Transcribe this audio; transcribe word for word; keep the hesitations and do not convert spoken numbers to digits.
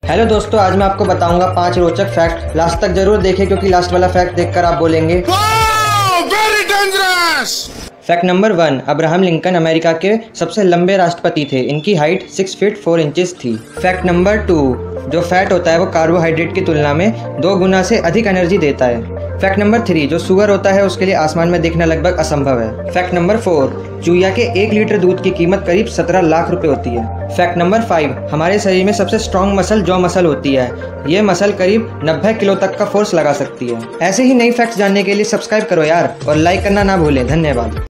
Hello दोस्तों, आज मैं आपको बताऊंगा पांच रोचक फैक्ट। लास्ट तक जरूर देखें क्योंकि लास्ट वाला फैक्ट देखकर आप बोलेंगे very dangerous. Fact number one, Abraham Lincoln America के सबसे लंबे राष्ट्रपति थे। इनकी height six feet four inches थी। फैक्ट नंबर टू, जो फैट होता है वो कार्बोहाइड्रेट की तुलना में दो गुना से अधिक एनर्जी देता है। फैक्ट नंबर थ्री, जो सुअर होता है उसके लिए आसमान में दिखना लगभग असंभव है। फैक्ट नंबर फोर, चूया के एक लीटर दूध की कीमत करीब सत्रह लाख रुपए होती है। फैक्ट नंबर फाइव, हमारे शरीर में सबसे स्ट्रॉन्ग मसल जॉ मसल होती है। ये मसल करीब नब्बे किलो तक का फोर्स लगा सकती है। ऐसे ही नई फैक्ट्स जानने के लिए सब्सक्राइब करो यार, और लाइक करना ना भूलें। धन्यवाद।